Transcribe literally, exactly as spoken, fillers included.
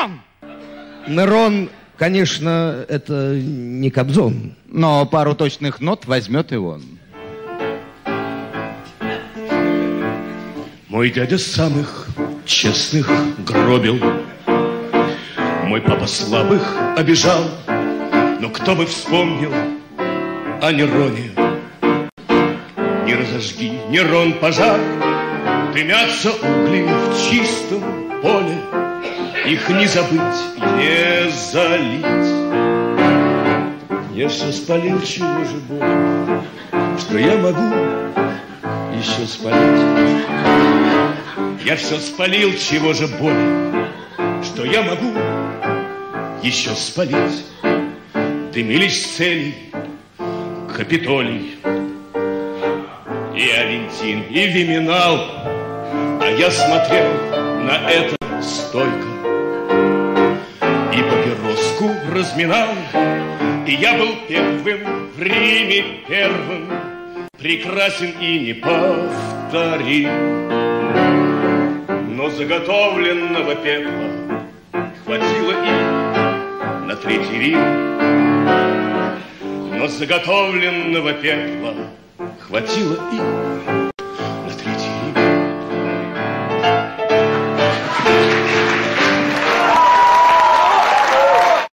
Нерон! Нерон, конечно, это не Кобзон. Но пару точных нот возьмет и он. Мой дядя самых честных гробил, мой папа слабых обижал, но кто бы вспомнил о Нероне? Не разожги, Нерон, пожар, дымятся угли в чистом поле, их не забыть, не залить. Я все спалил, чего же более, что я могу еще спалить. Я все спалил, чего же более, что я могу еще спалить. Дымились цели Капитолий и Авентин, и Виминал, а я смотрел на это стойко и папироску разминал, и я был первым в Риме, первым, прекрасен и неповторим. Но заготовленного пепла хватило и на третий Рим. Но заготовленного пепла хватило и